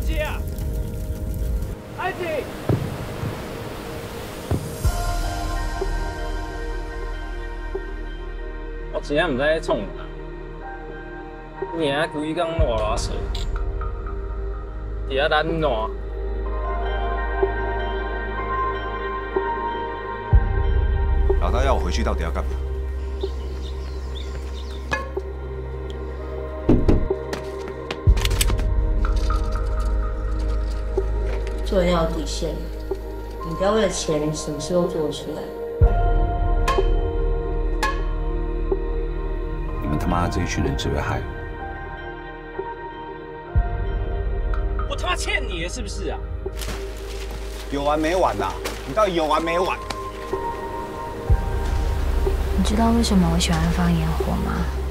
接啊！安静！ 我真正唔知在创啥，你啊规工偌水，伫遐懒惰。 老大要我回去，到底要干嘛？ 做人要有底线，你不要为了钱什么事都做得出来。 你们他妈这一群人只会害我。 我他妈欠你的是不是啊？ 有完没完呐？你到底有完没完？ 你知道为什么我喜欢放烟火吗？